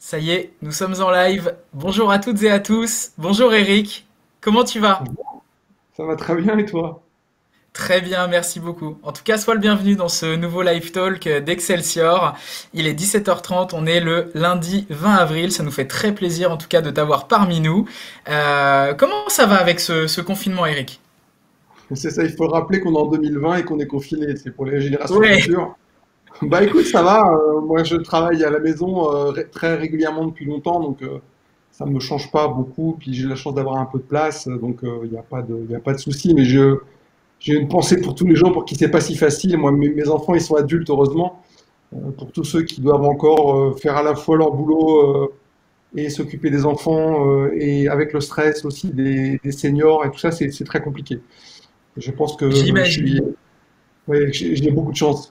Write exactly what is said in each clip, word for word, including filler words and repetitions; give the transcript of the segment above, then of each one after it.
Ça y est, nous sommes en live. Bonjour à toutes et à tous. Bonjour Eric. Comment tu vas? Ça va très bien et toi? Très bien, merci beaucoup. En tout cas, sois le bienvenu dans ce nouveau live talk d'Excelsior. Il est dix-sept heures trente, on est le lundi vingt avril. Ça nous fait très plaisir en tout cas de t'avoir parmi nous. Euh, comment ça va avec ce, ce confinement, Eric? C'est ça, il faut rappeler qu'on est en deux mille vingt et qu'on est confiné, c'est pour les générations Ouais. futures. Bah écoute, ça va, euh, moi je travaille à la maison euh, ré- très régulièrement depuis longtemps, donc euh, ça me change pas beaucoup, puis j'ai la chance d'avoir un peu de place, euh, donc euh, il n'y a pas de, il y a pas de souci, mais je, j'ai une pensée pour tous les gens pour qui c'est pas si facile. Moi, mes, mes enfants, ils sont adultes, heureusement. Euh, pour tous ceux qui doivent encore euh, faire à la fois leur boulot euh, et s'occuper des enfants, euh, et avec le stress aussi des, des seniors et tout ça, c'est c'est très compliqué. Je pense que je suis, J'imagine. ouais, j'ai j'ai beaucoup de chance.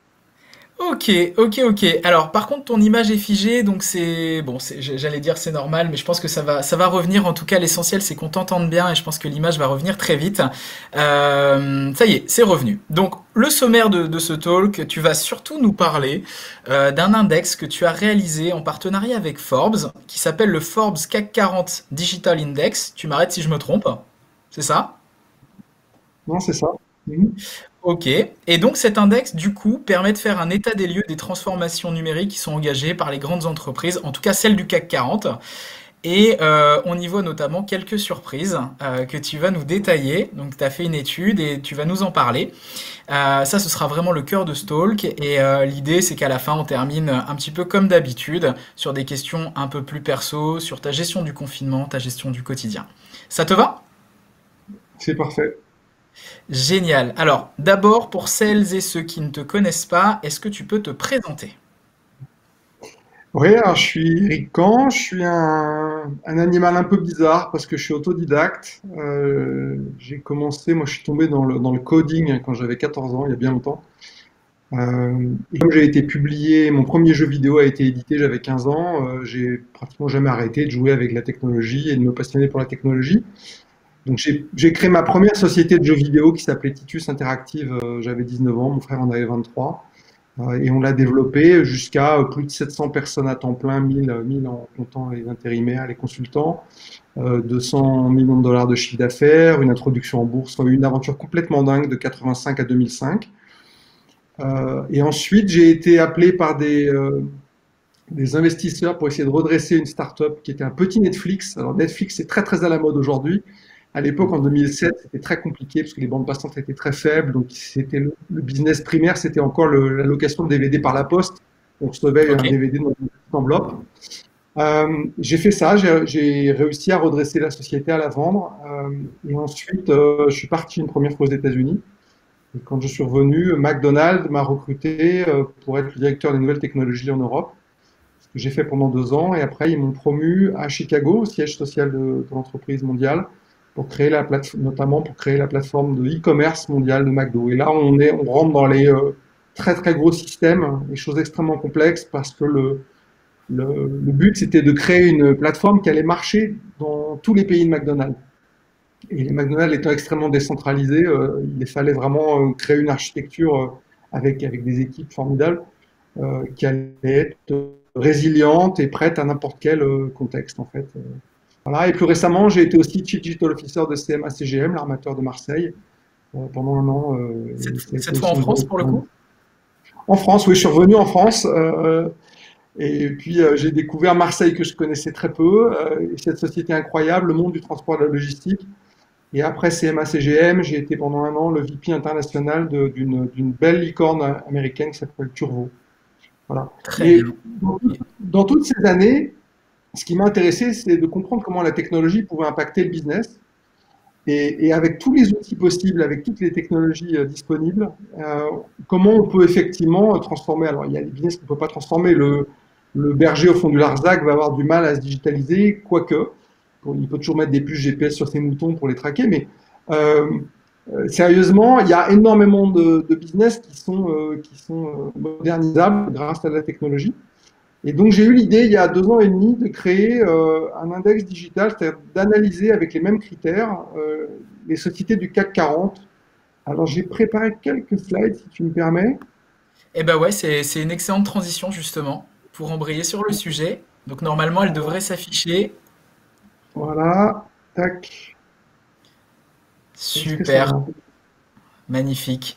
Ok, ok, ok. Alors, par contre, ton image est figée, donc c'est bon. c'est- J'allais dire c'est normal, mais je pense que ça va, ça va revenir. En tout cas, l'essentiel c'est qu'on t'entende bien, et je pense que l'image va revenir très vite. Euh, ça y est, c'est revenu. Donc, le sommaire de, de ce talk, tu vas surtout nous parler euh, d'un index que tu as réalisé en partenariat avec Forbes, qui s'appelle le Forbes C A C quarante Digital Index. Tu m'arrêtes si je me trompe. C'est ça? Non, c'est ça. Mhm. Ok. Et donc cet index, du coup, permet de faire un état des lieux des transformations numériques qui sont engagées par les grandes entreprises, en tout cas celles du C A C quarante. Et euh, on y voit notamment quelques surprises euh, que tu vas nous détailler. Donc tu as fait une étude et tu vas nous en parler. Euh, ça, ce sera vraiment le cœur de ce talk. Et euh, l'idée, c'est qu'à la fin, on termine un petit peu comme d'habitude sur des questions un peu plus perso, sur ta gestion du confinement, ta gestion du quotidien. Ça te va? C'est parfait. Génial. Alors, d'abord, pour celles et ceux qui ne te connaissent pas, est-ce que tu peux te présenter? Oui, alors je suis Eric Camp, je suis un, un animal un peu bizarre parce que je suis autodidacte. Euh, j'ai commencé, moi je suis tombé dans le, dans le coding quand j'avais quatorze ans, il y a bien longtemps. Euh, et comme j'ai été publié, mon premier jeu vidéo a été édité, j'avais quinze ans, euh, j'ai pratiquement jamais arrêté de jouer avec la technologie et de me passionner pour la technologie. Donc j'ai j'ai créé ma première société de jeux vidéo qui s'appelait Titus Interactive, euh, j'avais dix-neuf ans, mon frère en avait vingt-trois. Euh, et on l'a développé jusqu'à euh, plus de sept cents personnes à temps plein, mille, mille en comptant les intérimaires, les consultants, euh, deux cents millions de dollars de chiffre d'affaires, une introduction en bourse, enfin, une aventure complètement dingue de quatre-vingt-cinq à deux mille cinq. Euh, et ensuite, j'ai été appelé par des, euh, des investisseurs pour essayer de redresser une start-up qui était un petit Netflix. Alors Netflix, c'est très très à la mode aujourd'hui. À l'époque, en deux mille sept, c'était très compliqué parce que les bandes passantes étaient très faibles. Donc, c'était le, le business primaire, c'était encore le- la location de D V D par la poste. On recevait Ok. un D V D dans une petite enveloppe. Euh, j'ai fait ça, j'ai j'ai réussi à redresser la société, à la vendre. Euh, et ensuite, euh, je suis parti une première fois aux États-Unis. Et quand je suis revenu, McDonald's m'a recruté euh, pour être le directeur des nouvelles technologies en Europe, ce que j'ai fait pendant deux ans. Et après, ils m'ont promu à Chicago, au siège social de, de l'entreprise mondiale, pour créer la plateforme, notamment pour créer la plateforme de e-commerce mondial de McDo. Et là, on est, on rentre dans les euh, très très gros systèmes, des choses extrêmement complexes, parce que le, le, le but, c'était de créer une plateforme qui allait marcher dans tous les pays de McDonald's. Et les McDonald's étant extrêmement décentralisés, euh, il fallait vraiment euh, créer une architecture euh, avec, avec des équipes formidables euh, qui allaient être résilientes et prêtes à n'importe quel euh, contexte en fait. Euh, Voilà. Et plus récemment, j'ai été aussi Chief Digital Officer de C M A C G M, l'armateur de Marseille, euh, pendant un an. Euh, Cette, et ça a été cette fois en aussi une France grosse pour le coup? En France, oui, je suis revenu en France. Euh, et puis euh, j'ai découvert Marseille que je connaissais très peu, euh, et cette société incroyable, le monde du transport et de la logistique. Et après C M A C G M, j'ai été pendant un an le V P international de- d'une d'une belle licorne américaine qui s'appelle Turvo. Voilà. Très Mais bien. dans, tout- Ok. dans toutes ces années, ce qui m'a intéressé, c'est de comprendre comment la technologie pouvait impacter le business. Et, et avec tous les outils possibles, avec toutes les technologies euh, disponibles, euh, comment on peut effectivement euh, transformer. Alors, il y a des business qu'on ne peut pas transformer. Le, le berger au fond du Larzac va avoir du mal à se digitaliser, quoique. Bon, il peut toujours mettre des puces G P S sur ses moutons pour les traquer, mais euh, euh, sérieusement, il y a énormément de, de business qui sont, euh, qui sont euh, modernisables grâce à la technologie. Et donc j'ai eu l'idée il y a deux ans et demi de créer euh, un index digital, c'est-à-dire d'analyser avec les mêmes critères euh, les sociétés du C A C quarante. Alors j'ai préparé quelques slides si tu me permets. Eh ben ouais, c'est, c'est une excellente transition justement pour embrayer sur le sujet. Donc normalement, elle devrait s'afficher. Voilà, tac. Est-ce que ça Super, va? magnifique.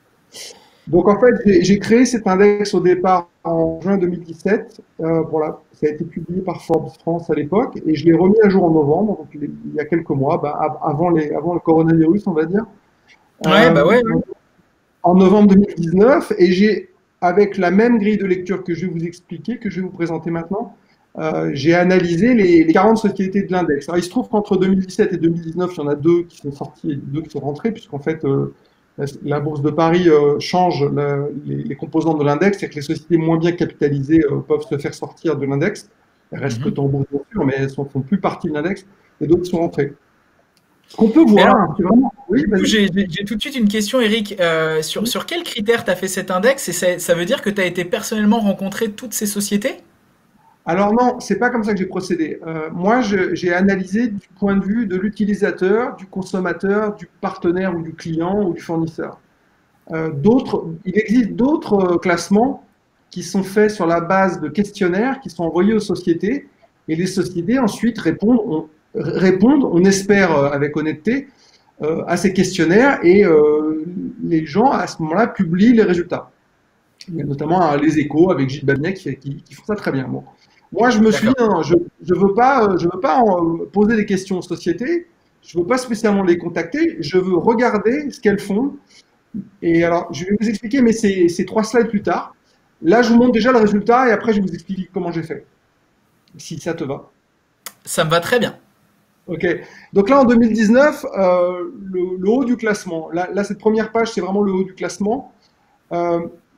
Donc en fait, j'ai j'ai créé cet index au départ en juin deux mille dix-sept. Euh, pour la- ça a été publié par Forbes France à l'époque et je l'ai remis à jour en novembre, donc il, est- il y a quelques mois, bah, av- avant, les, avant le coronavirus, on va dire. Ouais, bah Euh, ouais, En novembre deux mille dix-neuf, et j'ai, avec la même grille de lecture que je vais vous expliquer, que je vais vous présenter maintenant, euh, j'ai analysé les, les quarante sociétés de l'index. Alors, il se trouve qu'entre deux mille dix-sept et deux mille dix-neuf, il y en a deux qui sont sortis et deux qui sont rentrés, puisqu'en fait, euh, la, la Bourse de Paris euh, change la, les, les composants de l'index, c'est que les sociétés moins bien capitalisées euh, peuvent se faire sortir de l'index. Elles restent ouais. cotées en bourse, bien sûr, mais elles ne font plus partie de l'index, et d'autres sont rentrées. Ce qu'on peut Mais alors, voir, c'est vraiment... Oui, du coup, vas-y. j'ai j'ai- j'ai tout de suite une question, Eric. Euh, sur, sur quels critères tu as fait cet index? Et ça, ça veut dire que tu as été personnellement rencontrer toutes ces sociétés? Alors non, c'est pas comme ça que j'ai procédé. Euh, moi, je- j'ai analysé du point de vue de l'utilisateur, du consommateur, du partenaire ou du client ou du fournisseur. Euh, d'autres, il existe d'autres euh, classements qui sont faits sur la base de questionnaires qui sont envoyés aux sociétés et les sociétés ensuite répondent, on, répondent, on espère euh, avec honnêteté, euh, à ces questionnaires et euh, les gens à ce moment-là publient les résultats. Il y a notamment euh, les Échos avec Gilles Babnet qui, qui, qui font ça très bien. Bon. Moi, je me suis dit, D'accord. non, non, je ne veux pas, euh, je veux pas en, euh, poser des questions aux sociétés, je ne veux pas spécialement les contacter, je veux regarder ce qu'elles font. Et alors, je vais vous expliquer, mais c'est trois slides plus tard. Là, je vous montre déjà le résultat et après, je vais vous expliquer comment j'ai fait, si ça te va. Ça me va très bien. Ok. Donc là, en deux mille dix-neuf, euh, le, le, haut du classement. Là, là cette première page, c'est vraiment le haut du classement. Euh,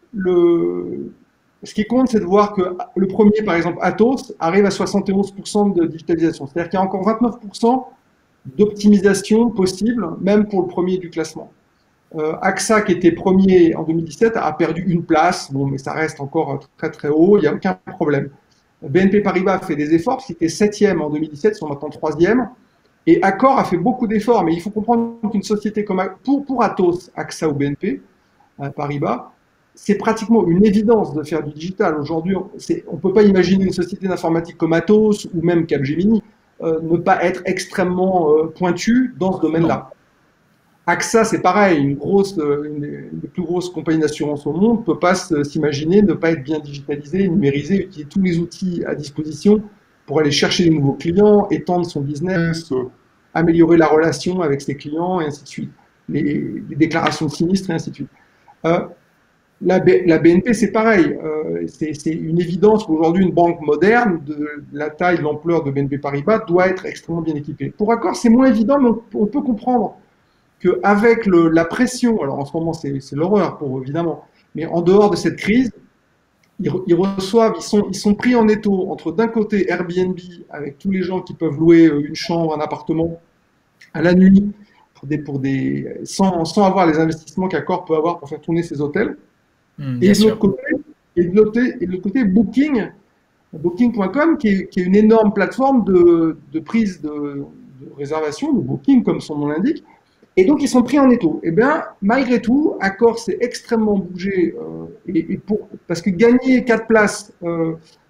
le, ce qui compte, c'est de voir que le premier, par exemple, Atos, arrive à soixante et onze pour cent de digitalisation. C'est-à-dire qu'il y a encore vingt-neuf pour cent d'optimisation possible, même pour le premier du classement. Euh, AXA, qui était premier en deux mille dix-sept, a perdu une place, bon, mais ça reste encore très très haut, il n'y a aucun problème. B N P Paribas a fait des efforts, c'était septième en deux mille dix-sept, ils sont maintenant troisième. Et Accor a fait beaucoup d'efforts, mais il faut comprendre qu'une société comme pour, pour Atos, AXA ou B N P euh, Paribas, c'est pratiquement une évidence de faire du digital. Aujourd'hui, on ne peut pas imaginer une société d'informatique comme Atos ou même Capgemini euh, ne pas être extrêmement euh, pointue dans ce Non. domaine-là. AXA, c'est pareil, une, grosse, une, des plus grosses compagnies d'assurance au monde ne peut pas s'imaginer ne pas être bien digitalisée, numérisée, utiliser tous les outils à disposition pour aller chercher de nouveaux clients, étendre son business, euh, améliorer la relation avec ses clients, et ainsi de suite. Les, les déclarations de sinistres, et ainsi de suite. Euh, la, B, la B N P, c'est pareil. Euh, c'est une évidence qu'aujourd'hui, une banque moderne, de la taille, de l'ampleur de B N P Paribas, doit être extrêmement bien équipée. Pour Accor, c'est moins évident, mais on, on peut comprendre qu'avec la pression, alors en ce moment, c'est l'horreur pour eux, évidemment, mais en dehors de cette crise, ils, ils reçoivent, ils sont, ils sont pris en étau entre d'un côté Airbnb, avec tous les gens qui peuvent louer une chambre, un appartement à la nuit, pour des, pour des, sans, sans avoir les investissements qu'Accor peut avoir pour faire tourner ses hôtels. Hmm, bien Et de l'autre sûr. côté, et de l'autre et de l'autre côté, Booking, Booking point com, qui est, qui est une énorme plateforme de, de prise de, de réservation, de Booking, comme son nom l'indique. Et donc, ils sont pris en étau. Eh bien, malgré tout, Accor s'est extrêmement bougé. Euh, et, et pour, parce que gagner quatre places, euh,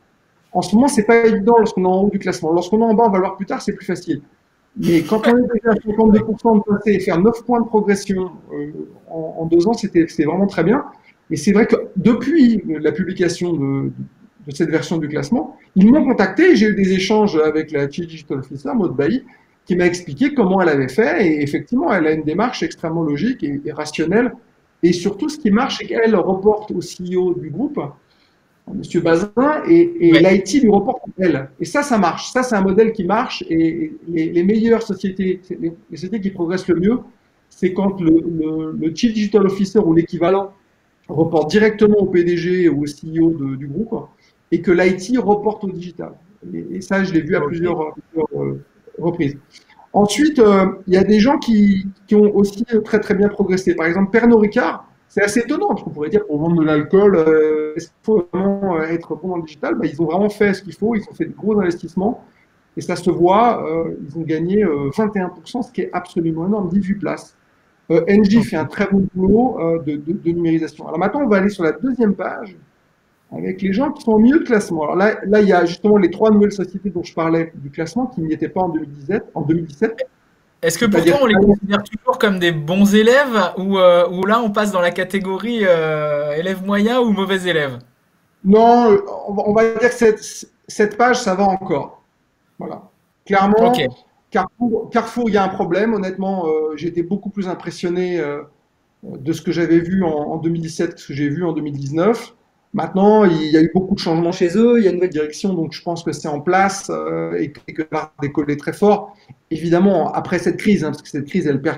en ce moment, c'est pas évident lorsqu'on est en haut du classement. Lorsqu'on est en bas, on va le voir plus tard, c'est plus facile. Mais quand on est déjà à cinquante-deux pour cent de passer et faire neuf points de progression euh, en, en deux ans, c'était vraiment très bien. Et c'est vrai que depuis la publication de, de cette version du classement, ils m'ont contacté et j'ai eu des échanges avec la Chief Digital Officer, Maud Bailly, qui m'a expliqué comment elle avait fait. Et effectivement, elle a une démarche extrêmement logique et, et rationnelle. Et surtout, ce qui marche, c'est qu'elle reporte au C E O du groupe, Monsieur Bazin, et, et Ouais. l'I T lui reporte elle. Et ça, ça marche. Ça, c'est un modèle qui marche. Et les, les meilleures sociétés, les, les sociétés qui progressent le mieux, c'est quand le, le, le Chief Digital Officer ou l'équivalent reporte directement au P D G ou au C E O de, du groupe et que l'I T reporte au digital. Et, et ça, je l'ai vu à Ok. plusieurs, à plusieurs euh, reprises. Ensuite, euh, il y a des gens qui, qui, ont aussi très très bien progressé. Par exemple, Pernod Ricard, c'est assez étonnant, parce qu'on pourrait dire pour vendre de l'alcool, euh, est-ce qu'il faut vraiment être bon dans le digital? Ben, ils ont vraiment fait ce qu'il faut, ils ont fait de gros investissements, et ça se voit, euh, ils ont gagné euh, vingt et un pour cent, ce qui est absolument énorme, dix-huit places. Euh, Engie Ok. fait un très bon boulot euh, de, de, de numérisation. Alors maintenant, on va aller sur la deuxième page. avec les gens qui sont au milieu de classement. Alors là, là, il y a justement les trois nouvelles sociétés dont je parlais du classement qui n'y étaient pas en deux mille dix-sept. En deux mille dix-sept, Est-ce que pour toi, c'est-à-dire on les considère toujours comme des bons élèves ou, euh, ou là, on passe dans la catégorie euh, élève moyen ou mauvais élève? non, on va, on va dire que cette, cette page, ça va encore. Voilà. Ok. Clairement, Carrefour, Carrefour, il y a un problème. Honnêtement, euh, j'ai été beaucoup plus impressionné euh, de ce que j'avais vu en, en deux mille dix-sept que ce que j'ai vu en deux mille dix-neuf. Maintenant, il y a eu beaucoup de changements chez eux, il y a une nouvelle direction, donc je pense que c'est en place euh, et que, et que ça va décoller très fort. Évidemment, après cette crise, hein, parce que cette crise, elle perd.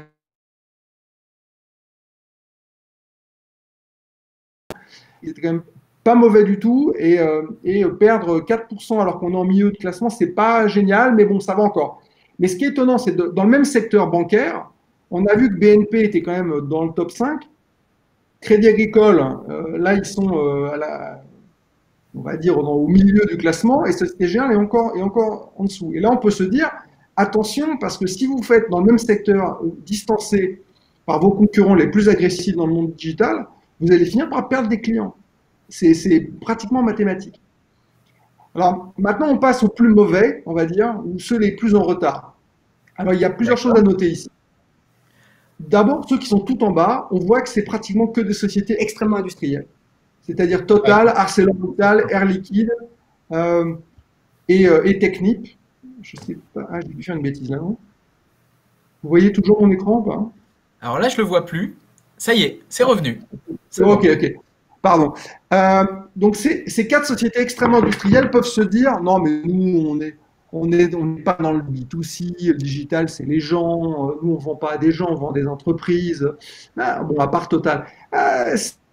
Il était quand même pas mauvais du tout et, euh, et perdre quatre pour cent alors qu'on est en milieu de classement, c'est pas génial, mais bon, ça va encore. Mais ce qui est étonnant, c'est que dans le même secteur bancaire, on a vu que B N P était quand même dans le top cinq. Crédit Agricole, euh, là, ils sont euh, à la, on va dire dans, au milieu du classement et Société Générale est encore, est encore en dessous. Et là, on peut se dire, attention, parce que si vous faites dans le même secteur euh, distancé par vos concurrents les plus agressifs dans le monde digital, vous allez finir par perdre des clients. C'est pratiquement mathématique. Alors maintenant, on passe aux plus mauvais, on va dire, ou ceux les plus en retard. Alors il y a plusieurs choses à noter ici. D'abord, ceux qui sont tout en bas, on voit que c'est pratiquement que des sociétés extrêmement industrielles. C'est-à-dire Total, ArcelorMittal, Air Liquide euh, et, euh, et Technip. Je sais pas, ah, j'ai dû faire une bêtise là, non? Vous voyez toujours mon écran ou pas? Alors là, je le vois plus. Ça y est, c'est revenu. C'est Ok, bon. ok. Pardon. Euh, donc ces, ces quatre sociétés extrêmement industrielles peuvent se dire, non mais nous on est on est on n'est pas dans le B deux C, le digital c'est les gens, nous on vend pas à des gens, on vend à des entreprises. Ah, bon, à part Total. Euh,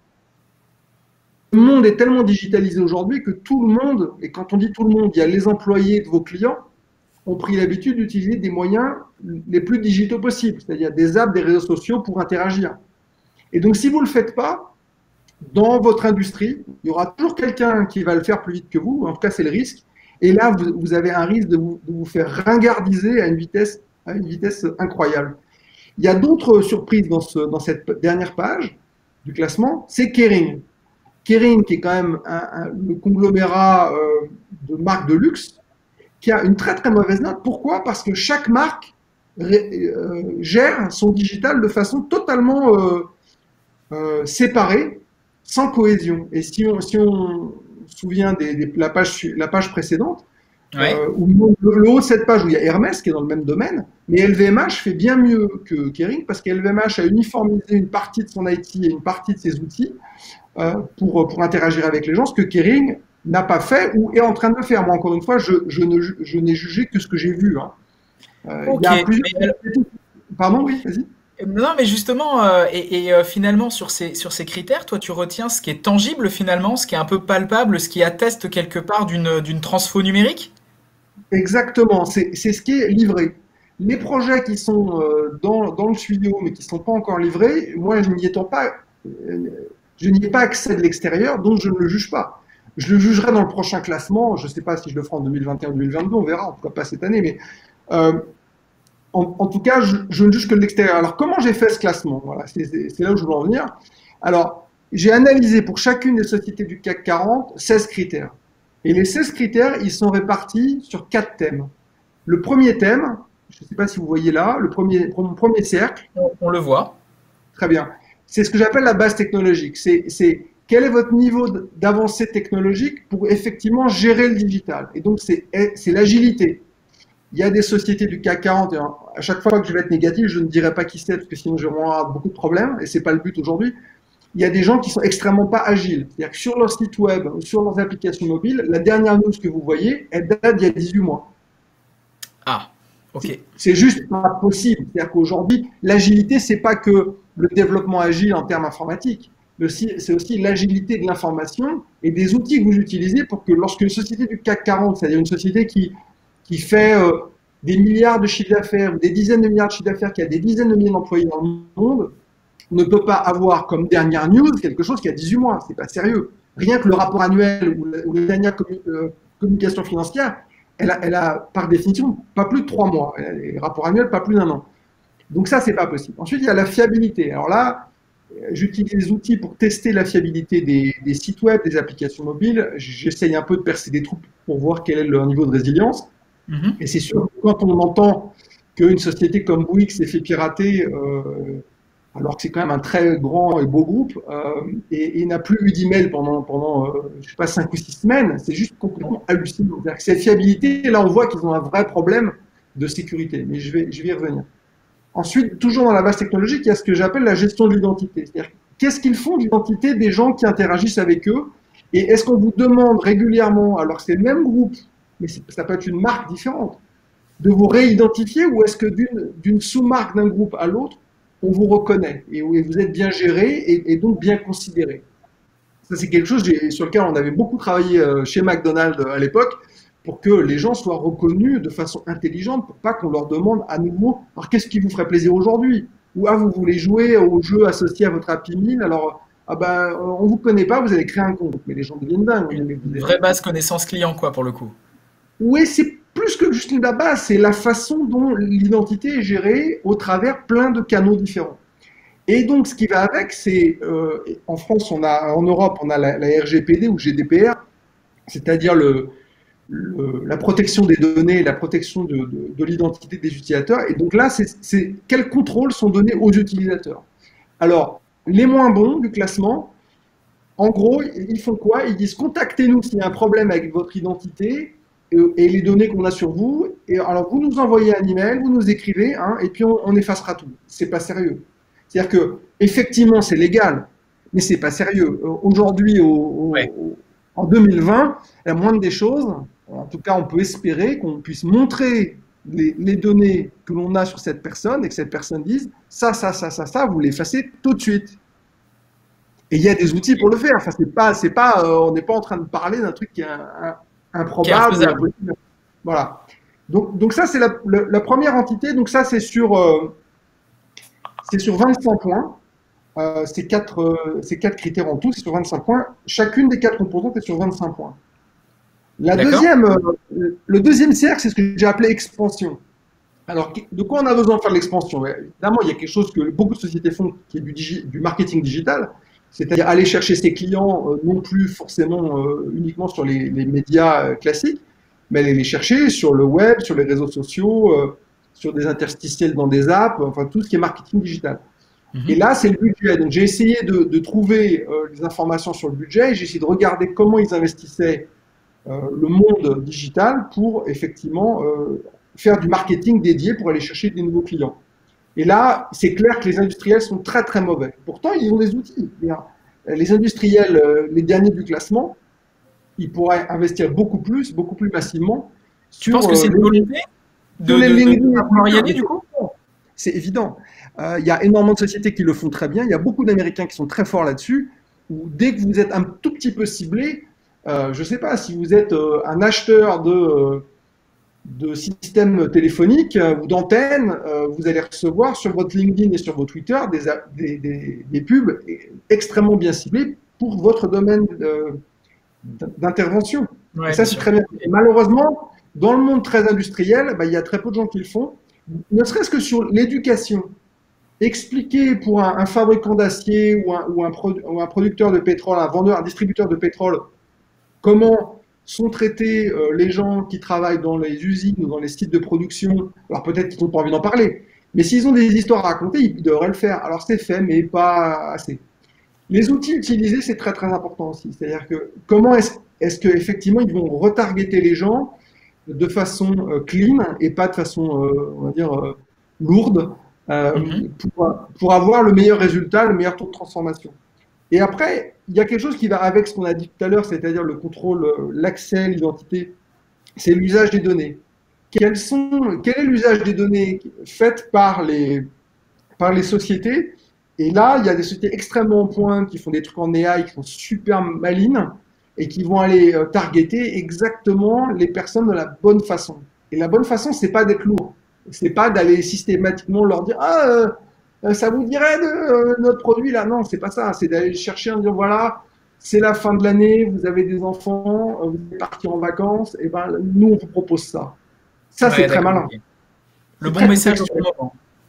le monde est tellement digitalisé aujourd'hui que tout le monde, et quand on dit tout le monde, il y a les employés de vos clients, ont pris l'habitude d'utiliser des moyens les plus digitaux possibles, c'est-à-dire des apps, des réseaux sociaux pour interagir. Et donc si vous ne le faites pas, dans votre industrie, il y aura toujours quelqu'un qui va le faire plus vite que vous, en tout cas c'est le risque, et là vous, vous avez un risque de vous, de vous, faire ringardiser à une vitesse, à une vitesse incroyable. Il y a d'autres surprises dans, ce, dans cette dernière page du classement, c'est Kering. Kering qui est quand même un, un, le conglomérat euh, de marques de luxe, qui a une très très mauvaise note. Pourquoi? Parce que chaque marque euh, gère son digital de façon totalement euh, euh, séparée, sans cohésion. Et si on, si on se souvient de la, page, la page précédente, Ouais. euh, où le, le haut de cette page où il y a Hermès qui est dans le même domaine, mais L V M H fait bien mieux que Kering parce qu'L V M H a uniformisé une partie de son I T et une partie de ses outils euh, pour, pour interagir avec les gens, ce que Kering n'a pas fait ou est en train de le faire. Moi, encore une fois, je, je ne je n'ai jugé que ce que j'ai vu. Hein. Euh, il y Ok. a plusieurs... Mais Pardon, oui, vas-y. non, mais justement, euh, et, et, euh, finalement, sur ces, sur ces critères, toi, tu retiens ce qui est tangible, finalement, ce qui est un peu palpable, ce qui atteste quelque part d'une d'une transfo numérique? Exactement, c'est ce qui est livré. Les projets qui sont euh, dans, dans le tuyau mais qui ne sont pas encore livrés, moi je n'y étant pas, euh, je n'y ai pas accès de l'extérieur, donc je ne le juge pas. Je le jugerai dans le prochain classement, je ne sais pas si je le ferai en deux mille vingt et un ou deux mille vingt-deux, on verra, en tout cas pas cette année, mais euh, en, en, tout cas je, je ne juge que de l'extérieur. Alors comment j'ai fait ce classement? Voilà, c'est là où je veux en venir. Alors j'ai analysé pour chacune des sociétés du CAC quarante seize critères. Et les seize critères, ils sont répartis sur quatre thèmes. Le premier thème, je ne sais pas si vous voyez là, le premier, mon premier cercle, On, on le voit. très bien, c'est ce que j'appelle la base technologique. C'est quel est votre niveau d'avancée technologique pour effectivement gérer le digital. Et donc, c'est l'agilité. Il y a des sociétés du CAC quarante, et à chaque fois que je vais être négatif, je ne dirai pas qui c'est, parce que sinon je vais avoir beaucoup de problèmes, et ce n'est pas le but aujourd'hui. Il y a des gens qui sont extrêmement pas agiles. C'est-à-dire que sur leur site web ou sur leurs applications mobiles, la dernière news que vous voyez, elle date d'il y a dix-huit mois. Ah, ok. C'est juste pas possible. C'est-à-dire qu'aujourd'hui, l'agilité, c'est pas que le développement agile en termes informatiques. C'est aussi l'agilité de l'information et des outils que vous utilisez pour que lorsque une société du CAC quarante, c'est-à-dire une société qui, qui fait euh, des milliards de chiffres d'affaires ou des dizaines de milliards de chiffres d'affaires, qui a des dizaines de milliers d'employés dans le monde, ne peut pas avoir comme dernière news quelque chose qui a dix-huit mois. C'est pas sérieux. Rien que le rapport annuel ou la, ou la dernière commu euh, communication financière, elle a, elle a, par définition, pas plus de trois mois. Les rapports annuels, pas plus d'un an. Donc ça, c'est pas possible. Ensuite, il y a la fiabilité. Alors là, j'utilise des outils pour tester la fiabilité des, des sites web, des applications mobiles. J'essaye un peu de percer des trous pour voir quel est leur niveau de résilience. Mhm. Et c'est sûr que quand on entend qu'une société comme Bouygues s'est fait pirater, euh, alors que c'est quand même un très grand et beau groupe, euh, et, et n'a plus eu d'email pendant, pendant euh, je sais pas, cinq ou six semaines, c'est juste complètement hallucinant. C'est-à-dire que cette fiabilité, là, on voit qu'ils ont un vrai problème de sécurité. Mais je vais, je vais y revenir. Ensuite, toujours dans la base technologique, il y a ce que j'appelle la gestion de l'identité. C'est-à-dire, qu'est-ce qu'ils font de l'identité des gens qui interagissent avec eux? Et est-ce qu'on vous demande régulièrement, alors que c'est le même groupe, mais ça peut être une marque différente, de vous réidentifier, ou est-ce que d'une, d'une sous-marque d'un groupe à l'autre, on vous reconnaît et vous êtes bien géré et, et donc bien considéré? Ça, c'est quelque chose sur lequel on avait beaucoup travaillé chez McDonald's à l'époque, pour que les gens soient reconnus de façon intelligente, pour pas qu'on leur demande à nouveau, alors qu'est-ce qui vous ferait plaisir aujourd'hui? Ou ah, vous voulez jouer au jeu associé à votre Happy Meal, alors ah ben, on vous connaît pas, vous allez créer un compte. Mais les gens deviennent dingues. Une vraie base connaissance client, quoi, pour le coup. Oui, c'est plus que juste la base, c'est la façon dont l'identité est gérée au travers plein de canaux différents. Et donc, ce qui va avec, c'est, euh, en France, on a, en Europe, on a la, la R G P D ou G D P R, c'est-à-dire le, le, la protection des données, la protection de, de, de l'identité des utilisateurs. Et donc là, c'est quels contrôles sont donnés aux utilisateurs. Alors, les moins bons du classement, en gros, ils font quoi? Ils disent contactez-nous s'il y a un problème avec votre identité et les données qu'on a sur vous. Et alors, vous nous envoyez un email, vous nous écrivez, hein, et puis on, on effacera tout. C'est pas sérieux. C'est-à-dire que effectivement, c'est légal, mais c'est pas sérieux. Aujourd'hui, au, au, ouais. en deux mille vingt, la moindre des choses, en tout cas, on peut espérer qu'on puisse montrer les, les données que l'on a sur cette personne et que cette personne dise ça, ça, ça, ça, ça, vous l'effacez tout de suite. Et il y a des outils pour le faire. Enfin, c'est pas, c'est pas, euh, on n'est pas en train de parler d'un truc qui est un, un, improbable. Qui est voilà. Donc, donc ça, c'est la, la, la première entité. Donc ça, c'est sur, euh, c'est sur vingt-cinq points. Euh, ces quatre, euh, ces quatre critères en tout, c'est sur vingt-cinq points. Chacune des quatre composantes est sur vingt-cinq points. La deuxième, euh, le deuxième cercle, c'est ce que j'ai appelé expansion. Alors, de quoi on a besoin de faire de l'expansion? Évidemment, il y a quelque chose que beaucoup de sociétés font, qui est du, digi, du marketing digital, c'est-à-dire aller chercher ses clients, euh, non plus forcément euh, uniquement sur les, les médias euh, classiques, mais aller les chercher sur le web, sur les réseaux sociaux, euh, sur des interstitiels dans des apps, enfin tout ce qui est marketing digital. Mm-hmm. Et là, c'est le budget. Donc, j'ai essayé de, de trouver euh, les informations sur le budget, et j'ai essayé de regarder comment ils investissaient euh, le monde digital pour effectivement euh, faire du marketing dédié pour aller chercher des nouveaux clients. Et là, c'est clair que les industriels sont très très mauvais. Pourtant, ils ont des outils. Les industriels, les derniers du classement, ils pourraient investir beaucoup plus, beaucoup plus massivement. Tu penses que c'est une volonté de, les de, de, de y aller du coup? C'est évident. Euh, il y a énormément de sociétés qui le font très bien. Il y a beaucoup d'Américains qui sont très forts là-dessus. Où dès que vous êtes un tout petit peu ciblé, euh, je ne sais pas, si vous êtes euh, un acheteur de... Euh, de systèmes téléphoniques euh, ou d'antennes, euh, vous allez recevoir sur votre LinkedIn et sur vos Twitter des, des, des, des pubs extrêmement bien ciblés pour votre domaine d'intervention. Ouais, et ça, c'est très bien. Et malheureusement, dans le monde très industriel, bah, il y a très peu de gens qui le font, ne serait-ce que sur l'éducation. Expliquer pour un, un fabricant d'acier ou un, ou, un ou un producteur de pétrole, un vendeur, un distributeur de pétrole, comment sont traités euh, les gens qui travaillent dans les usines ou dans les sites de production. Alors peut-être qu'ils n'ont pas envie d'en parler, mais s'ils ont des histoires à raconter, ils devraient le faire. Alors c'est fait, mais pas assez. Les outils utilisés, c'est très très important aussi. C'est-à-dire que comment est-ce est-ce qu'effectivement ils vont retargeter les gens de façon euh, clean et pas de façon, euh, on va dire, euh, lourde, euh, mm-hmm. pour, pour avoir le meilleur résultat, le meilleur taux de transformation. Et après, il y a quelque chose qui va avec ce qu'on a dit tout à l'heure, c'est-à-dire le contrôle, l'accès, l'identité, c'est l'usage des données. Quels sont, quel est l'usage des données faites par les, par les sociétés? Et là, il y a des sociétés extrêmement en pointe qui font des trucs en A I, qui sont super malines et qui vont aller targeter exactement les personnes de la bonne façon. Et la bonne façon, c'est pas d'être lourd. C'est pas d'aller systématiquement leur dire « Ah, euh, ça vous dirait de euh, notre produit là ?» Non, c'est pas ça. C'est d'aller chercher en disant voilà, c'est la fin de l'année, vous avez des enfants, euh, vous êtes partis en vacances, et ben nous on vous propose ça. Ça ouais, c'est très malin. Le bon très, message très sur le moment.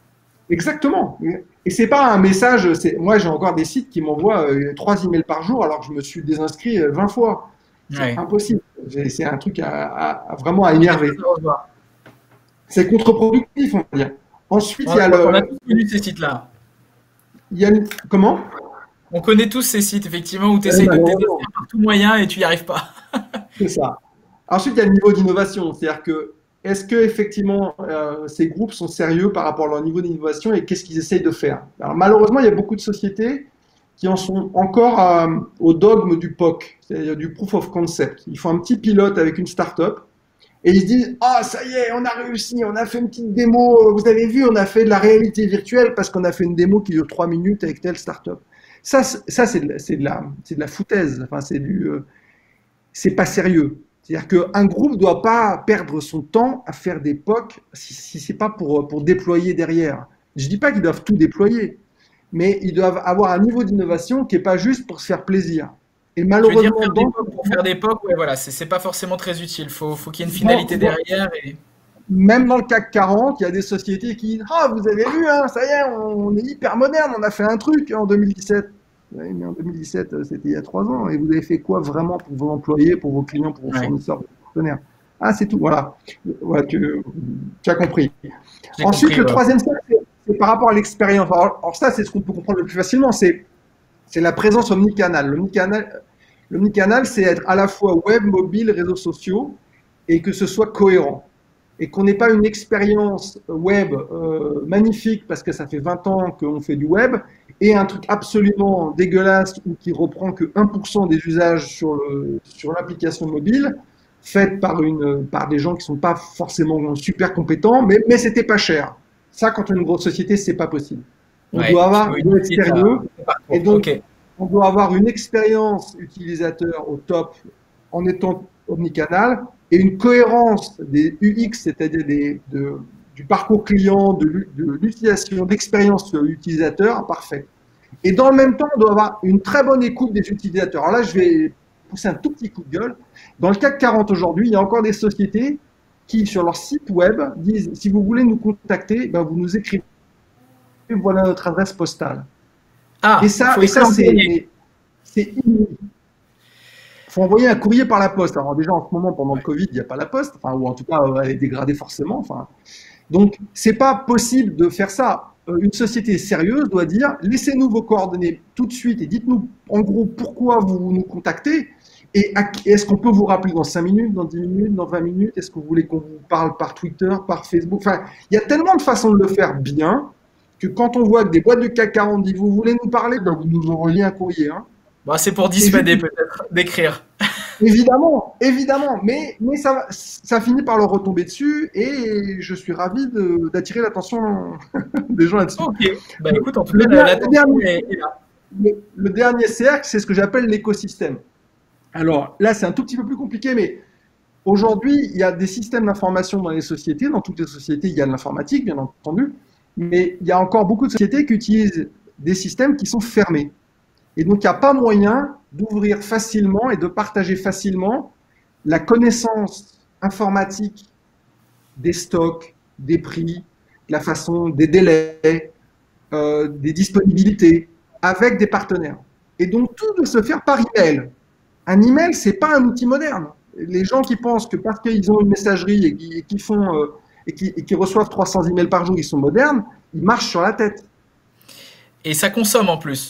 exactement. Et c'est pas un message. C'est, moi, j'ai encore des sites qui m'envoient euh, trois emails par jour alors que je me suis désinscrit euh, vingt fois. C'est Ouais. impossible. J'ai- C'est un truc à, à- à vraiment à On est des choses énerver. à revoir. C'est contre-productif, on va dire. Ensuite, il On, y a on a le, tous connu ces sites-là. il y a le- comment? On connaît tous ces sites, effectivement, où tu Euh, essayes de te malheureusement, désinscrire par tout moyen et tu n'y arrives pas. c'est ça. Ensuite, il y a le niveau d'innovation. C'est-à-dire que, est-ce que effectivement euh, ces groupes sont sérieux par rapport à leur niveau d'innovation et qu'est-ce qu'ils essayent de faire? Alors, malheureusement, il y a beaucoup de sociétés qui en sont encore euh, au dogme du P O C, c'est-à-dire du proof of concept. Ils font un petit pilote avec une start-up et ils se disent: ah, ça y est, on a réussi, on a fait une petite démo, vous avez vu, on a fait de la réalité virtuelle parce qu'on a fait une démo qui dure trois minutes avec telle start-up. Ça, ça c'est de, la- c'est de, la- c'est de la foutaise, enfin, c'est du, euh, c'est pas sérieux. C'est-à-dire qu'un groupe ne doit pas perdre son temps à faire des P O C si, si ce n'est pas pour, pour déployer derrière. Je ne dis pas qu'ils doivent tout déployer, mais ils doivent avoir un niveau d'innovation qui n'est pas juste pour se faire plaisir. Et Tu veux dire malheureusement, faire des dans, P O C pour faire des P O C, ouais, voilà, c'est c'est pas forcément très utile. Faut, faut qu'il y ait une dans, finalité dans, derrière. Et... même dans le CAC quarante, il y a des sociétés qui disent: ah, vous avez vu, hein, ça y est, on est hyper moderne, on a fait un truc en deux mille dix-sept. Oui, mais en deux mille dix-sept, c'était il y a trois ans. Et vous avez fait quoi vraiment pour vos employés, pour vos clients, pour vos Ouais, fournisseurs, pour vos partenaires? Ah, c'est tout, voilà. Voilà, tu, tu as compris. j'ai Ensuite, compris. le Ouais. troisième step, c'est c'est par rapport à l'expérience. Alors, alors ça, c'est ce qu'on peut comprendre le plus facilement, c'est c'est la présence omnicanal. L'omnicanal, l'omnicanal, c'est être à la fois web, mobile, réseaux sociaux, et que ce soit cohérent. Et qu'on n'ait pas une expérience web euh, magnifique parce que ça fait vingt ans qu'on fait du web, et un truc absolument dégueulasse ou qui reprend que un pour cent des usages sur, le, sur l'application mobile, faite par, une, par des gens qui ne sont pas forcément super compétents, mais, mais c'était pas cher. Ça, quand on est une grosse société, c'est pas possible. On Ouais, doit il faut avoir, on une doit être étude à sérieux, à et parcours. donc Ok. on doit avoir une expérience utilisateur au top en étant omnicanal et une cohérence des U X, c'est-à-dire des, de, du parcours client, de, de l'utilisation, d'expérience utilisateur parfait. Et dans le même temps, on doit avoir une très bonne écoute des utilisateurs. Alors là, je vais pousser un tout petit coup de gueule. Dans le CAC quarante aujourd'hui, il y a encore des sociétés qui, sur leur site web, disent: si vous voulez nous contacter, ben vous nous écrivez, voilà notre adresse postale. Et Ah, ça, faut et ça écrire en c'est, courrier. mais c'est inouï. Il faut envoyer un courrier par la poste. Alors déjà, en ce moment, pendant le Covid, il n'y a pas la poste, enfin, ou en tout cas, elle est dégradée forcément. Enfin. Donc, c'est pas possible de faire ça. Euh, Une société sérieuse doit dire: laissez-nous vos coordonnées tout de suite et dites-nous en gros pourquoi vous nous contactez. Et est-ce qu'on peut vous rappeler dans cinq minutes, dans dix minutes, dans vingt minutes? Est-ce que vous voulez qu'on vous parle par Twitter, par Facebook? Enfin, il y a tellement de façons de le faire bien que quand on voit que des boîtes du CAC quarante disent: vous voulez nous parler, ben vous nous envoyez un courrier. Hein. Bah, c'est pour C'est juste, dissuader peut-être d'écrire. évidemment, évidemment, mais, mais ça, ça finit par leur retomber dessus et je suis ravi de- d'attirer l'attention des gens là-dessus. Ok. Bah Le, écoute, en tout le cas, la- der- le l'attention dernier, est, est là. le, le dernier cercle, c'est ce que j'appelle l'écosystème. Alors là, c'est un tout petit peu plus compliqué, mais aujourd'hui, il y a des systèmes d'information dans les sociétés. Dans toutes les sociétés, il y a de l'informatique, bien entendu, mais il y a encore beaucoup de sociétés qui utilisent des systèmes qui sont fermés. Et donc, il n'y a pas moyen d'ouvrir facilement et de partager facilement la connaissance informatique des stocks, des prix, de la façon, des délais, euh, des disponibilités avec des partenaires. Et donc, tout doit se faire par email. Un email, c'est pas un outil moderne. Les gens qui pensent que parce qu'ils ont une messagerie et qui, et qui font euh, et, qui, et qui reçoivent trois cents emails par jour, ils sont modernes, ils marchent sur la tête. Et ça consomme en plus.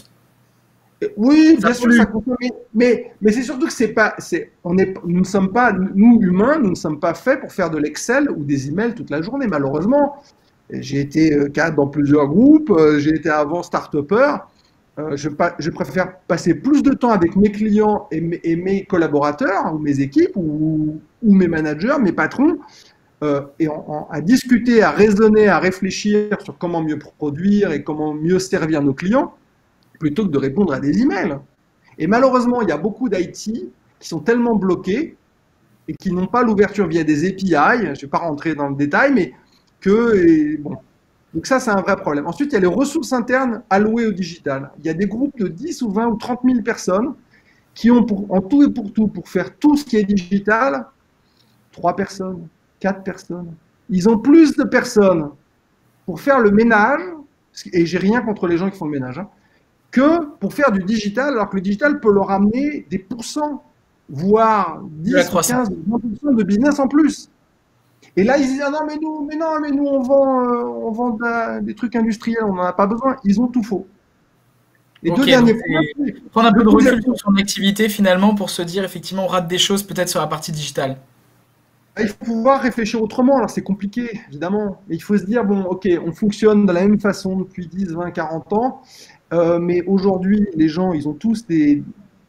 Oui, Ça bien sûr, pollue. ça consomme, mais, mais, mais c'est surtout que c'est pas, c'est, on est, nous ne sommes pas, nous humains, nous ne sommes pas faits pour faire de l'Excel ou des emails toute la journée, malheureusement. J'ai été euh, cadre dans plusieurs groupes, euh, j'ai été avant start-upper. Euh, je, je préfère passer plus de temps avec mes clients et mes, et mes collaborateurs, ou mes équipes, ou, ou mes managers, mes patrons, euh, et en, en, à discuter, à raisonner, à réfléchir sur comment mieux produire et comment mieux servir nos clients, plutôt que de répondre à des emails. Et malheureusement, il y a beaucoup d'I T qui sont tellement bloqués et qui n'ont pas l'ouverture via des A P I, je ne vais pas rentrer dans le détail, mais que, et bon. Donc ça, c'est un vrai problème. Ensuite, il y a les ressources internes allouées au digital. Il y a des groupes de dix ou vingt ou trente mille personnes qui ont pour, en tout et pour tout, pour faire tout ce qui est digital, trois personnes, quatre personnes. Ils ont plus de personnes pour faire le ménage et j'ai rien contre les gens qui font le ménage, hein, que pour faire du digital, alors que le digital peut leur amener des pourcents, voire De la dix ou croissance. quinze ou vingt pour cent de business en plus. Et là, ils disent, ah non, mais nous, mais non, mais nous, on vend, euh, on vend de la- des trucs industriels, on n'en a pas besoin. Ils ont tout faux. Les deux Ok, donc derniers points, c'est c'est prendre un peu le de coût de la recul sur son activité finalement pour se dire effectivement on rate des choses peut-être sur la partie digitale. il faut pouvoir réfléchir autrement. Alors, c'est compliqué, évidemment. Mais il faut se dire, bon, OK, on fonctionne de la même façon depuis dix, vingt, quarante ans. Euh, mais aujourd'hui, les gens, ils ont tous des,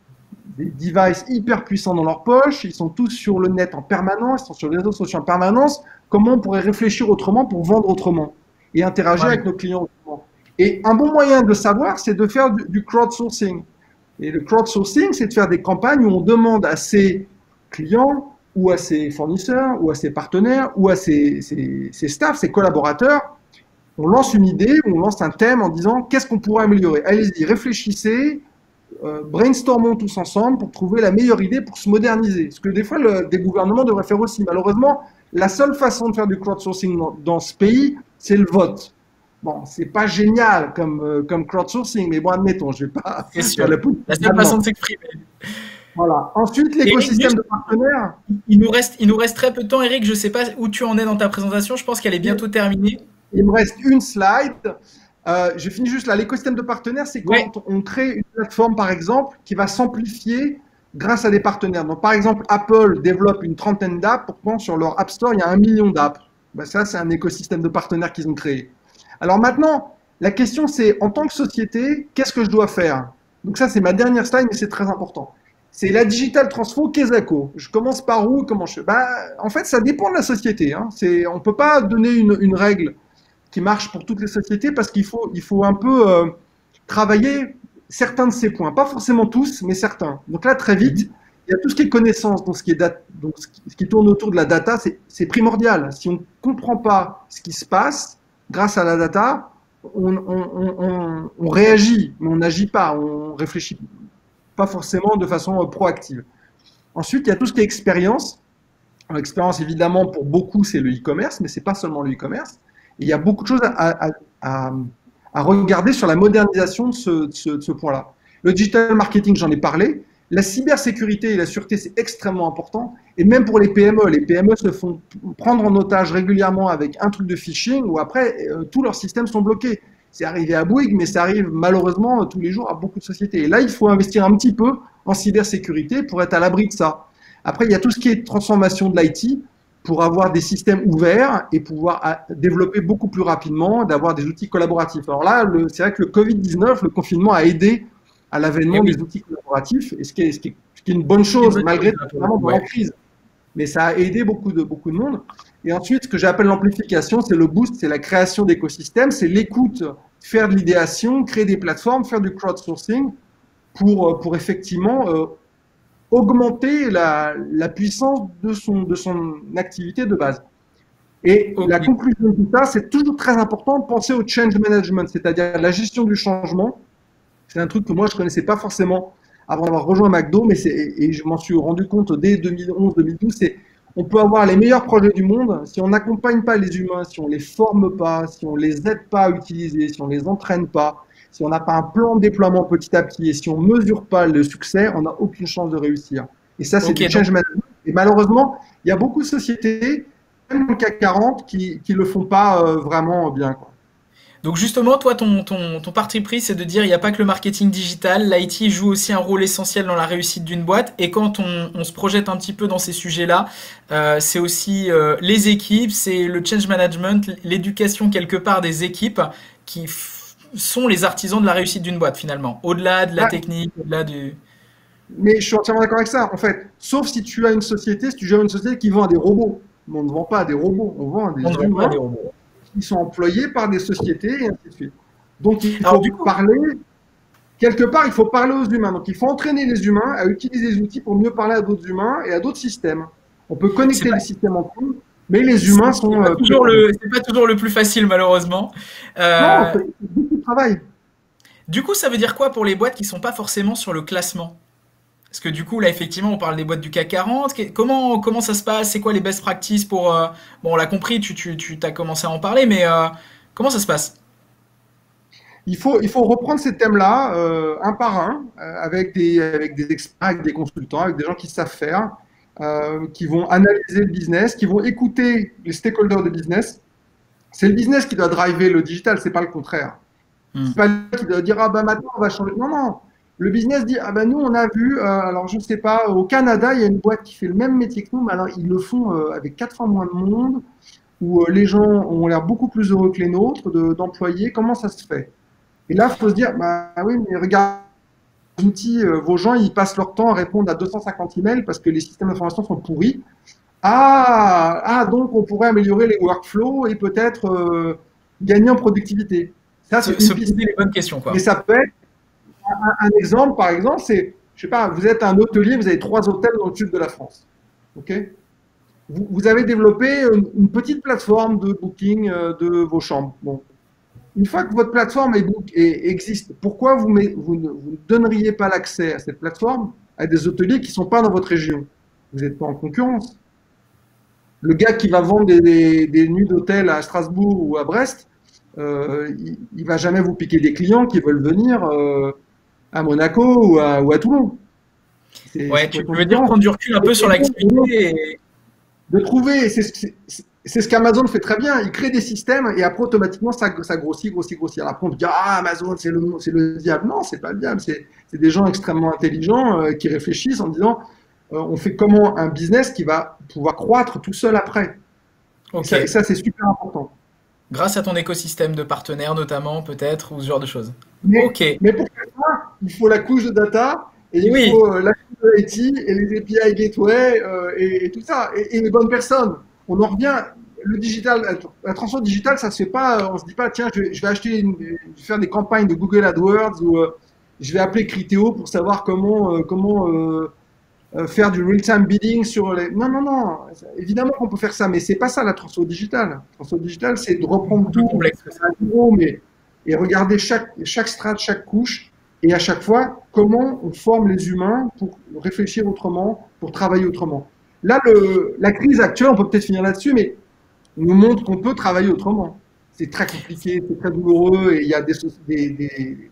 des devices hyper puissants dans leur poche. Ils sont tous sur le net en permanence. Ils sont sur les réseaux sociaux en permanence. Comment on pourrait réfléchir autrement pour vendre autrement et interagir Ouais. avec nos clients autrement? Et un bon moyen de savoir, c'est de faire du, du crowdsourcing. Et le crowdsourcing, c'est de faire des campagnes où on demande à ses clients ou à ses fournisseurs ou à ses partenaires ou à ses, ses, ses staffs, ses collaborateurs, on lance une idée, on lance un thème en disant qu'est-ce qu'on pourrait améliorer. Allez-y, réfléchissez, euh, brainstormons tous ensemble pour trouver la meilleure idée pour se moderniser. Ce que des fois le, des gouvernements devraient faire aussi. Malheureusement, la seule façon de faire du crowdsourcing dans, dans ce pays, c'est le vote. Bon, c'est pas génial comme, euh, comme crowdsourcing, mais bon, admettons, je vais pas C'est faire sûr. la politique La seule façon maintenant. de s'exprimer. Voilà. Ensuite, Eric, l'écosystème juste, de partenaires. il nous reste, il nous reste très peu de temps, Eric. Je ne sais pas où tu en es dans ta présentation. Je pense qu'elle est bientôt terminée. Il me reste une slide. Euh, je finis juste là. L'écosystème de partenaires, c'est Ouais, quand on crée une plateforme, par exemple, qui va s'amplifier grâce à des partenaires. Donc, par exemple, Apple développe une trentaine d'apps. Pourtant, sur leur App Store, il y a un million d'apps. Ben, ça, c'est un écosystème de partenaires qu'ils ont créé. Alors maintenant, la question, c'est en tant que société, qu'est-ce que je dois faire? Donc ça, c'est ma dernière slide, mais c'est très important. C'est la digital transfo Kesako. Je commence par où? Comment je fais? Ben, en fait, ça dépend de la société. Hein. C'est, on ne peut pas donner une, une règle qui marche pour toutes les sociétés parce qu'il faut, il faut un peu euh, travailler certains de ces points. Pas forcément tous, mais certains. Donc là, très vite, il y a tout ce qui est connaissance, donc ce qui, est dat- donc ce qui, ce qui tourne autour de la data, c'est c'est primordial. Si on ne comprend pas ce qui se passe grâce à la data, on, on, on, on, on réagit, mais on n'agit pas, on réfléchit pas forcément de façon euh, proactive. Ensuite, il y a tout ce qui est expérience. Alors, expérience, évidemment, pour beaucoup, c'est le e-commerce, mais c'est pas seulement le e-commerce. Il y a beaucoup de choses à, à, à, à regarder sur la modernisation de ce, de ce, de ce point-là. Le digital marketing, j'en ai parlé. La cybersécurité et la sûreté, c'est extrêmement important. Et même pour les P M E, les P M E se font prendre en otage régulièrement avec un truc de phishing où après, euh, tous leurs systèmes sont bloqués. C'est arrivé à Bouygues, mais ça arrive malheureusement tous les jours à beaucoup de sociétés. Et là, il faut investir un petit peu en cybersécurité pour être à l'abri de ça. Après, il y a tout ce qui est transformation de l'I T pour avoir des systèmes ouverts et pouvoir développer beaucoup plus rapidement, d'avoir des outils collaboratifs. Alors là, c'est vrai que le Covid dix-neuf, le confinement a aidé à l'avènement oui. des outils collaboratifs, et ce qui est, ce qui est, ce qui est une bonne chose, une bonne malgré chose, vraiment ouais. la crise. Mais ça a aidé beaucoup de, beaucoup de monde. Et ensuite, ce que j'appelle l'amplification, c'est le boost, c'est la création d'écosystèmes, c'est l'écoute, faire de l'idéation, créer des plateformes, faire du crowdsourcing pour, pour effectivement euh, augmenter la, la puissance de son, de son activité de base. Et okay. la conclusion de tout ça, c'est toujours très important de penser au change management, c'est-à-dire la gestion du changement. C'est un truc que moi, je ne connaissais pas forcément avant d'avoir rejoint McDo, mais et je m'en suis rendu compte dès deux mille onze deux mille douze, c'est on peut avoir les meilleurs projets du monde, si on n'accompagne pas les humains, si on ne les forme pas, si on ne les aide pas à utiliser, si on ne les entraîne pas, si on n'a pas un plan de déploiement petit à petit et si on ne mesure pas le succès, on n'a aucune chance de réussir. Et ça, c'est okay, du change donc... management. Et malheureusement, il y a beaucoup de sociétés, même dans le C A C quarante, qui ne le font pas euh, vraiment bien, quoi. Donc justement, toi, ton, ton, ton parti pris, c'est de dire il n'y a pas que le marketing digital, l'I T joue aussi un rôle essentiel dans la réussite d'une boîte. Et quand on, on se projette un petit peu dans ces sujets-là, euh, c'est aussi euh, les équipes, c'est le change management, l'éducation quelque part des équipes qui sont les artisans de la réussite d'une boîte finalement, au-delà de la ah. technique, au-delà du... Mais je suis entièrement d'accord avec ça, en fait. Sauf si tu as une société, si tu gères une société qui vend à des robots. Mais on ne vend pas à des robots, on vend à des on humains. À des robots. Qui sont employés par des sociétés et ainsi de suite. Donc il faut Alors, du coup, parler, quelque part, il faut parler aux humains. Donc il faut entraîner les humains à utiliser les outils pour mieux parler à d'autres humains et à d'autres systèmes. On peut connecter les systèmes entre eux, mais les humains sont... C'est pas, toujours le, c'est pas toujours le plus facile, malheureusement. Euh, non, c'est beaucoup de travail. Du coup, ça veut dire quoi pour les boîtes qui ne sont pas forcément sur le classement ? Parce que du coup, là, effectivement, on parle des boîtes du C A C quarante. Comment, comment ça se passe? C'est quoi les best practices pour... Euh... Bon, on l'a compris, tu, tu, tu as commencé à en parler, mais euh, comment ça se passe? il faut, il faut reprendre ces thèmes-là euh, un par un, euh, avec des, avec des experts, avec des consultants, avec des gens qui savent faire, euh, qui vont analyser le business, qui vont écouter les stakeholders de business. C'est le business qui doit driver le digital, c'est pas le contraire. Hmm. C'est pas lui qui doit dire ah ben maintenant on va changer. Non, non. Le business dit ah ben nous on a vu, euh, alors je sais pas, au Canada il y a une boîte qui fait le même métier que nous, mais alors ils le font euh, avec quatre fois moins de monde, où euh, les gens ont l'air beaucoup plus heureux que les nôtres de- d'employés. Comment ça se fait? Et là, il faut se dire, bah oui, mais regarde, les outils, euh, vos gens, ils passent leur temps à répondre à deux cent cinquante emails parce que les systèmes d'information sont pourris. Ah, ah, donc on pourrait améliorer les workflows et peut-être euh, gagner en productivité. Ça, Se, c'est une se piste. poser les bonnes questions, Mais quoi. ça peut être un, un exemple, par exemple, c'est, je sais pas, vous êtes un hôtelier, vous avez trois hôtels dans le sud de la France. OK? Vous, vous avez développé une, une petite plateforme de booking euh, de vos chambres. Bon, une fois que votre plateforme est book- est- existe, pourquoi vous, met- vous ne vous ne donneriez pas l'accès à cette plateforme à des hôteliers qui ne sont pas dans votre région? Vous n'êtes pas en concurrence. Le gars qui va vendre des, des- des nuits d'hôtel à Strasbourg ou à Brest, euh, il, il va jamais vous piquer des clients qui veulent venir euh, à Monaco ou à, ou à Toulon. C'est Ouais, c'est tu complètement veux dire différent. prendre du recul un peu sur l'activité et... De trouver, c'est c'est- c'est ce qu'Amazon fait très bien. Il crée des systèmes et après automatiquement ça, ça grossit, grossit, grossit. Alors après on peut dire ah Amazon c'est le c'est le diable. Non, c'est pas le diable. C'est c'est des gens extrêmement intelligents euh, qui réfléchissent en disant euh, on fait comment un business qui va pouvoir croître tout seul après. Et Ok. ça, et ça c'est super important. Grâce à ton écosystème de partenaires notamment, peut-être, ou ce genre de choses. Mais Ok. Et mais pour faire ça, il faut la couche de data et il oui, faut euh, la couche de I T et les A P I gateway euh, et, et tout ça et, et les bonnes personnes. On en revient. Le digital, la, la transformation digitale, ça se fait pas. euh, On se dit pas, tiens, je vais, je vais acheter, une, je vais faire des campagnes de Google AdWords ou euh, je vais appeler Criteo pour savoir comment, euh, comment euh, euh, faire du real-time bidding sur les. Non, non, non. Évidemment qu'on peut faire ça, mais c'est pas ça la transformation digitale. La transformation digitale, c'est de reprendre beaucoup plus tout complexe que ça. à zéro, mais et regarder chaque chaque strate, chaque couche, et à chaque fois comment on forme les humains pour réfléchir autrement, pour travailler autrement. Là, le, la crise actuelle, on peut peut-être finir là-dessus, mais nous montre qu'on peut travailler autrement. C'est très compliqué, c'est très douloureux et il y a des, des, des,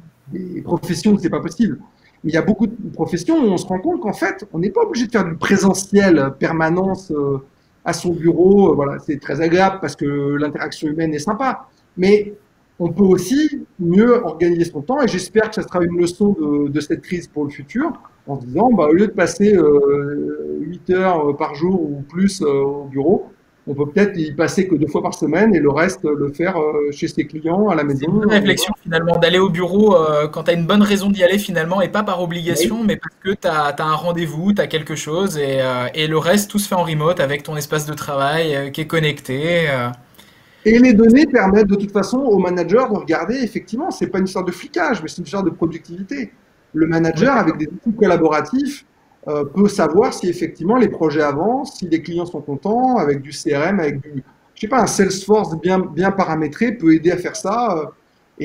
des professions où c'est pas possible. Mais il y a beaucoup de professions où on se rend compte qu'en fait, on n'est pas obligé de faire du présentiel, permanence euh, à son bureau. Euh, voilà, c'est très agréable parce que l'interaction humaine est sympa. Mais on peut aussi mieux organiser son temps et j'espère que ça sera une leçon de, de cette crise pour le futur en se disant, bah, au lieu de passer euh, huit heures par jour ou plus euh, au bureau, on peut peut-être y passer que deux fois par semaine et le reste le faire euh, chez ses clients à la C'est une maison. bonne Euh, voilà. réflexion finalement d'aller au bureau euh, quand tu as une bonne raison d'y aller finalement et pas par Oui. obligation mais parce que tu as, un rendez-vous, tu as quelque chose et, euh, et le reste tout se fait en remote avec ton espace de travail euh, qui est connecté. euh. Et les données permettent de toute façon aux managers de regarder, effectivement, c'est pas une histoire de flicage, mais c'est une histoire de productivité. Le On est manager, avec d'accord. des outils collaboratifs, euh, peut savoir si effectivement les projets avancent, si les clients sont contents, avec du C R M, avec du, je sais pas, un Salesforce bien, bien paramétré peut aider à faire ça, euh,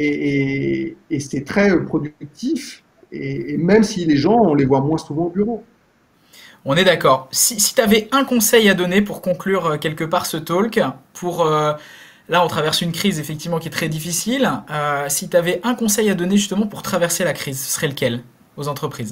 et, et, et c'est très euh, productif, et, et même si les gens, on les voit moins souvent au bureau. On est d'accord. Si, si tu avais un conseil à donner pour conclure euh, quelque part ce talk, pour euh, là on traverse une crise effectivement qui est très difficile, euh, si tu avais un conseil à donner justement pour traverser la crise, ce serait lequel aux entreprises?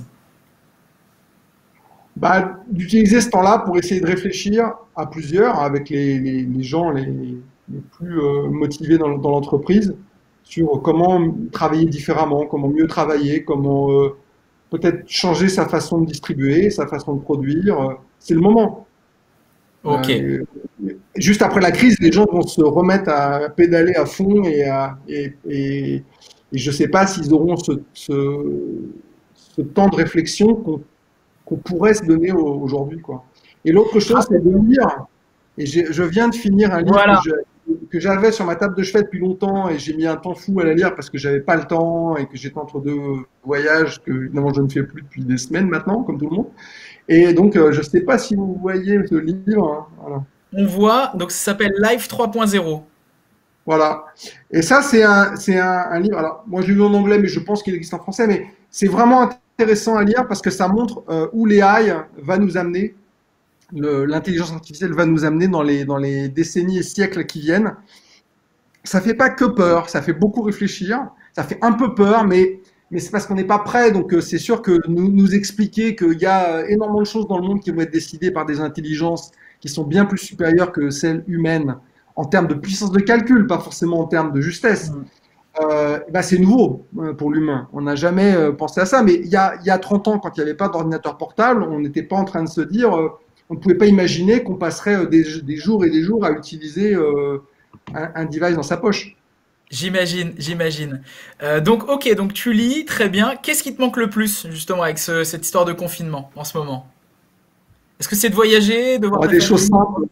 Bah, d'utiliser ce temps-là pour essayer de réfléchir à plusieurs avec les, les, les gens les, les plus euh, motivés dans, dans l'entreprise sur comment travailler différemment, comment mieux travailler, comment euh, peut-être changer sa façon de distribuer, sa façon de produire. Euh, C'est le moment. Ok. Euh, juste après la crise, les gens vont se remettre à pédaler à fond et, à, et, et, et je ne sais pas s'ils auront ce, ce, ce temps de réflexion qu'on qu'on pourrait se donner au- aujourd'hui, quoi. Et l'autre chose, c'est de lire. Et j'ai- je viens de finir un livre que Voilà. je- que j'avais sur ma table de chevet depuis longtemps et j'ai mis un temps fou à la lire parce que j'avais pas le temps et que j'étais entre deux voyages que évidemment je ne fais plus depuis des semaines maintenant, comme tout le monde. Et donc, euh, je sais pas si vous voyez ce livre, hein. Voilà. On voit, donc ça s'appelle Life trois point zéro. Voilà. Et ça, c'est un, c'est un, un livre. Alors, moi, je l'ai lu en anglais, mais je pense qu'il existe en français. Mais c'est vraiment intéressant à lire parce que ça montre euh, où l'A I va nous amener, le- l'intelligence artificielle va nous amener dans les, dans les décennies et siècles qui viennent. Ça fait pas que peur, ça fait beaucoup réfléchir. ça fait un peu peur, mais, mais c'est parce qu'on n'est pas prêt. Donc, euh, c'est sûr que nous, nous expliquer qu'il y a énormément de choses dans le monde qui vont être décidées par des intelligences qui sont bien plus supérieures que celles humaines en termes de puissance de calcul, pas forcément en termes de justesse. Mm. Euh, bah c'est nouveau euh, pour l'humain. On n'a jamais euh, pensé à ça. Mais il y a, il y a trente ans, quand il n'y avait pas d'ordinateur portable, on n'était pas en train de se dire, euh, on ne pouvait pas imaginer qu'on passerait euh, des, des jours et des jours à utiliser euh, un, un device dans sa poche. J'imagine, j'imagine. Euh, donc, ok, donc tu lis, très bien. Qu'est-ce qui te manque le plus, justement, avec ce- cette histoire de confinement en ce moment? Est-ce que c'est de voyager, de voir Ouais, ta des choses famille? simples.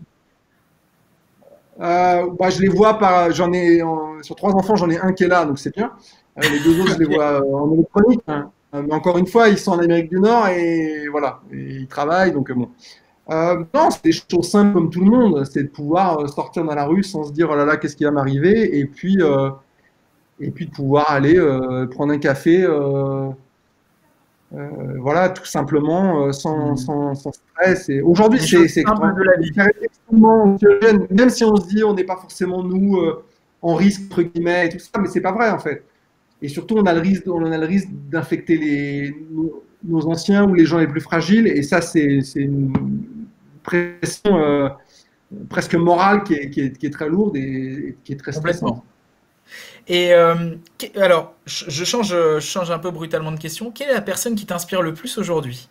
Euh, bah, je les vois par, j'en ai, en- sur trois enfants, j'en ai un qui est là, donc c'est bien. Euh, les deux autres, je les Ok. vois euh, en électronique, hein. Euh, mais encore une fois, ils sont en Amérique du Nord et voilà, et ils travaillent, donc euh, bon. Euh, non, c'est des choses simples comme tout le monde, c'est de pouvoir euh, sortir dans la rue sans se dire oh là là, qu'est-ce qui va m'arriver, et puis euh, et puis de pouvoir aller euh, prendre un café, euh, euh, voilà, tout simplement, euh, sans, Hmm. sans, sans stress. Et aujourd'hui, Les choses c'est c'est simples extrêmement de la vie. extrêmement anxiogène, même si on se dit on n'est pas forcément nous euh, en risque entre guillemets et tout ça, mais c'est pas vrai en fait. Et surtout, on a le risque, on a le risque d'infecter les nos, nos anciens ou les gens les plus fragiles, et ça, c'est c'est une pression euh, presque morale qui est, qui, est, qui est très lourde et, et qui est très stressante. Complètement. Et euh, que- alors, je je change, je change un peu brutalement de question. Quelle est la personne qui t'inspire le plus aujourd'hui?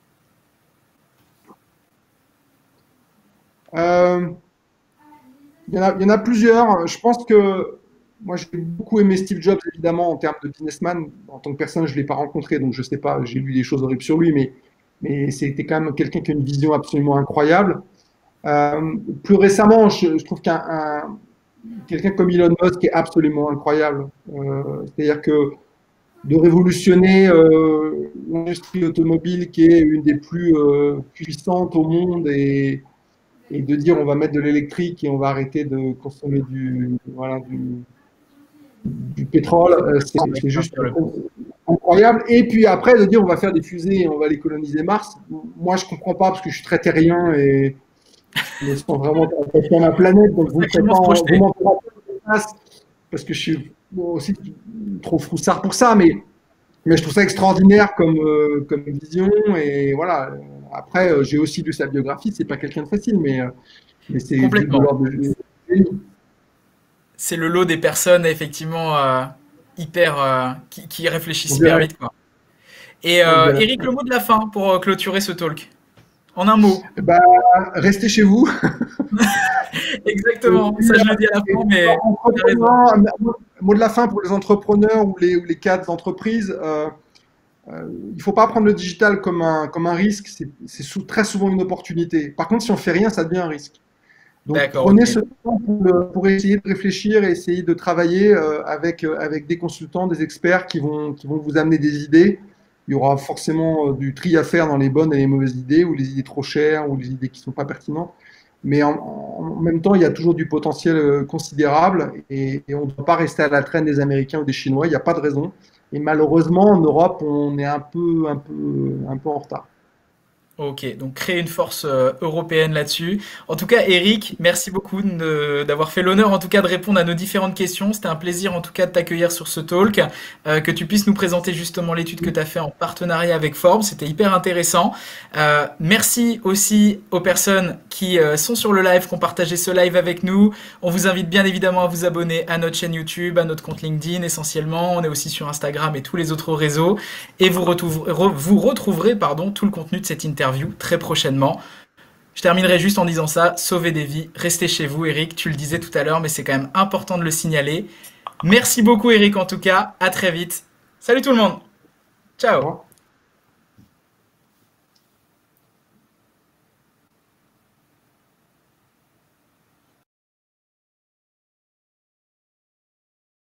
Euh, Il y en a, il y en a plusieurs. Je pense que moi, j'ai beaucoup aimé Steve Jobs, évidemment, en termes de businessman. En tant que personne, je ne l'ai pas rencontré, donc je ne sais pas, j'ai lu des choses horribles sur lui, mais, mais c'était quand même quelqu'un qui a une vision absolument incroyable. Euh, plus récemment, je, je trouve qu'un un- quelqu'un comme Elon Musk est absolument incroyable. Euh, c'est-à-dire que de révolutionner euh, l'industrie automobile qui est une des plus euh, puissantes au monde et, et de dire on va mettre de l'électrique et on va arrêter de consommer du, voilà, du, du pétrole, euh, c'est C'est vrai que c'est juste t'inspires le plus. incroyable. Et puis après, de dire on va faire des fusées et on va les coloniser Mars, moi je comprends pas parce que je suis très terrien et je me sens vraiment attaché à ma planète, donc Faut vous ne ferez sacrément pas se en- vous projeter. m'en ferez pas face parce que je suis bon, aussi trop froussard pour ça, mais, mais je trouve ça extraordinaire comme, euh, comme vision. Et voilà. Après, euh, j'ai aussi lu sa biographie, c'est pas quelqu'un de facile, mais, euh, mais c'est de, de Complètement. l'ordre de génie. C'est le lot des personnes effectivement euh, hyper euh, qui, qui réfléchissent On hyper dirait, vite quoi. Et on euh, dirait. Eric, le mot de la fin pour euh, clôturer ce talk. En un mot. Bah, restez chez vous. Et Exactement. puis, Ça euh, je le dis à la et fin, puis, mais t'as raison. entrepreneurs, un mot de la fin pour les entrepreneurs ou les, ou les cadres d'entreprise. Euh, euh, il ne faut pas prendre le digital comme un, comme un risque, c'est c'est sou- très souvent une opportunité. Par contre, si on fait rien, ça devient un risque. Donc D'accord, prenez ok. ce temps pour, le- pour essayer de réfléchir et essayer de travailler euh, avec, euh, avec des consultants, des experts qui vont, qui vont vous amener des idées. Il y aura forcément euh, du tri à faire dans les bonnes et les mauvaises idées, ou les idées trop chères, ou les idées qui ne sont pas pertinentes. Mais en, en même temps, il y a toujours du potentiel euh, considérable et, et on ne doit pas rester à la traîne des Américains ou des Chinois. Il n'y a pas de raison. Et malheureusement, en Europe, on est un peu, un peu, un peu en retard. Ok, donc créer une force euh, européenne là-dessus. En tout cas, Eric, merci beaucoup de- d'avoir fait l'honneur en tout cas de répondre à nos différentes questions. C'était un plaisir en tout cas de t'accueillir sur ce talk, euh, que tu puisses nous présenter justement l'étude que tu as fait en partenariat avec Forbes. C'était hyper intéressant. Euh, merci aussi aux personnes qui euh, sont sur le live, qui ont partagé ce live avec nous. On vous invite bien évidemment à vous abonner à notre chaîne YouTube, à notre compte LinkedIn essentiellement. On est aussi sur Instagram et tous les autres réseaux. Et vous retrouverez, vous retrouverez pardon, tout le contenu de cette interview très prochainement. Je terminerai juste en disant ça, sauvez des vies, restez chez vous Eric, tu le disais tout à l'heure, mais c'est quand même important de le signaler. Merci beaucoup Eric en tout cas, à très vite. Salut tout le monde, Au ciao. revoir.